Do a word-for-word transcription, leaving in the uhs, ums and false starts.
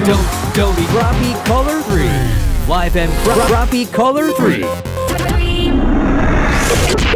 Don't, don't be Krappi Caller three. Fm Krappi Caller three. Three.